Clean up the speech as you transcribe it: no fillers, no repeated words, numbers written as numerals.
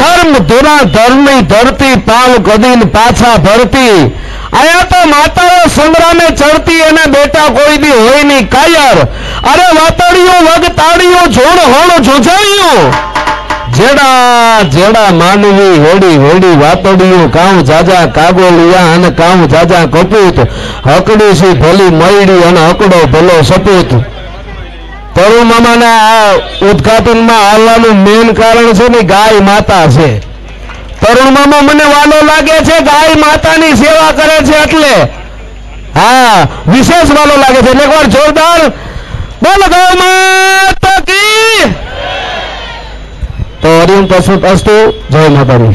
धर्म धुरा धर्मी धरती पाव कदीन पाछा भरती आया तो माता संग्रामे चढ़ती एना बेटा कोई दी होय नहीं कायर अरे वातड़ियों वग ताड़ियों जोड़ होड़ जोजाइयों जेड़ा जेड़ा मानवी होड़ी होड़ी वातड़ियों काव जाजा कागोलिया अने काव जाजा कपूत हकड़ी सी भली मयड़ी अने हकड़ो भलो सपूत तरुण मामा ने उद्घाटन में आवવાનું मेन कारण છે ને ગાય માતા છે तरुण मामा મને વાલો લાગે છે ગાય માતાની સેવા કરે છે એટલે હા વિશેષ વાલો લાગે છે એકવાર જોરદાર બોલો ગૌ માતા की तो हरिओम तत्सत अस्तु जय माता दी।